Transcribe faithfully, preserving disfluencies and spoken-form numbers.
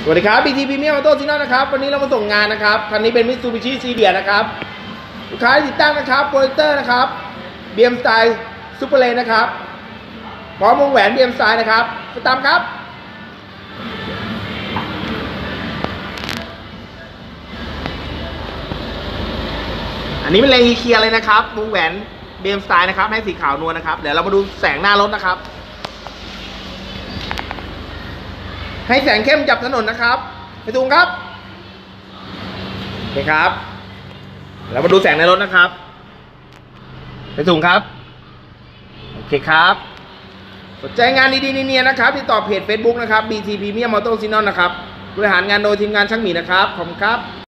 สวัสดีครับ บี ที Premium Auto Signal นะครับวันนี้เรามาส่งงานนะครับคันนี้เป็น Mitsubishi Sedan นะครับลูกค้าติดตั้งนะครับโปรเจคเตอร์นะครับ บี เอ็ม Style Super Lane นะครับพร้อมวงแหวน บี เอ็ม Style นะครับสตามครับอันนี้เป็นเลนเคลียร์เลยนะครับวงแหวน บี เอ็ม Style นะครับให้สีขาวนวลนะครับเดี๋ยวเรามาดูแสงหน้ารถนะครับให้แสงเข้มจับถนนนะครับไปดูครับโอเคครับเรามาดูแสงในรถนะครับไปดูครับโอเคครับสนใจงานดีๆเนียนๆนะครับติดต่อเพจ Facebook นะครับ บี ที Premium Auto Signal นะครับบริหารงานโดยทีมงานช่างหมีนะครับขอบคุณครับ